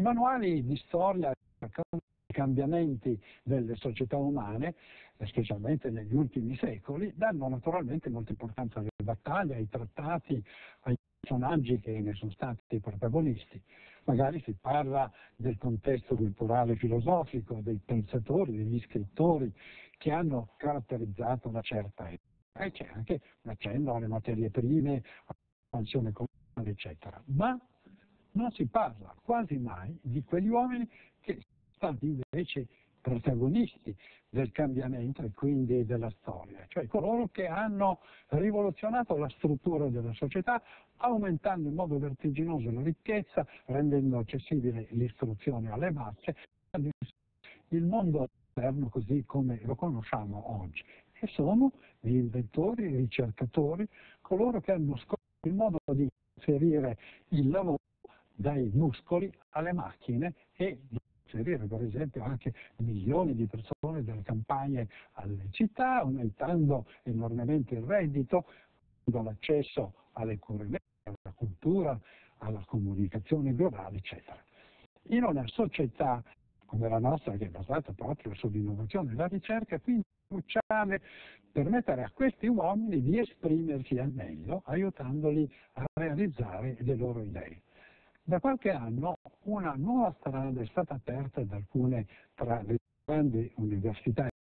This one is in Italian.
manuali di storia raccontano i cambiamenti delle società umane, specialmente negli ultimi secoli, danno naturalmente molta importanza alle battaglie, ai trattati, ai personaggi che ne sono stati protagonisti. Magari si parla del contesto culturale e filosofico, dei pensatori, degli scrittori che hanno caratterizzato una certa epoca. E c'è anche un accenno alle materie prime, all'espansione economica, eccetera. Ma non si parla quasi mai di quegli uomini che sono stati invece protagonisti del cambiamento e quindi della storia, cioè coloro che hanno rivoluzionato la struttura della società, aumentando in modo vertiginoso la ricchezza, rendendo accessibile l'istruzione alle masse, il mondo moderno così come lo conosciamo oggi. E sono gli inventori, i ricercatori, coloro che hanno scoperto il modo di inserire il lavoro dai muscoli alle macchine e di inserire per esempio anche milioni di persone dalle campagne alle città, aumentando enormemente il reddito, dando l'accesso alle cure mediche, alla cultura, alla comunicazione globale, eccetera. In una società come la nostra, che è basata proprio sull'innovazione e la ricerca, quindi è cruciale permettere a questi uomini di esprimersi al meglio, aiutandoli a realizzare le loro idee. Da qualche anno una nuova strada è stata aperta da alcune tra le grandi università